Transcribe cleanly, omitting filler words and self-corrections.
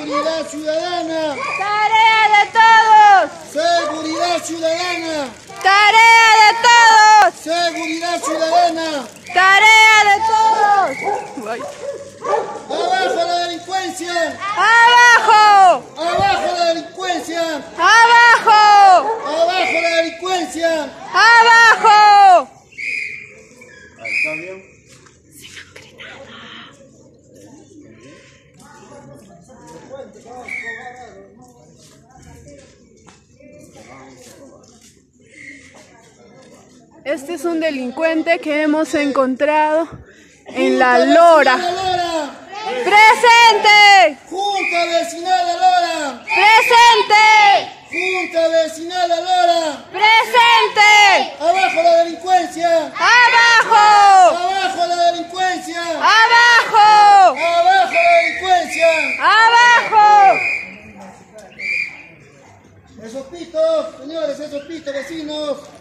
Seguridad ciudadana. Tarea de todos. Seguridad ciudadana. Tarea de todos. Seguridad ciudadana. Tarea de todos. Abajo la delincuencia. Abajo. Abajo la delincuencia. Abajo. Abajo la delincuencia. Abajo. ¿Está bien? Este es un delincuente que hemos encontrado en La Lora. ¡Presente! Junta Vecinal La Lora. ¡Presente! Junta Vecinal La Lora. ¡Presente! Abajo la delincuencia. ¡Abajo! Abajo la delincuencia. ¡Abajo! Abajo la delincuencia. ¡Abajo! Esos pitos, señores, esos pitos, vecinos.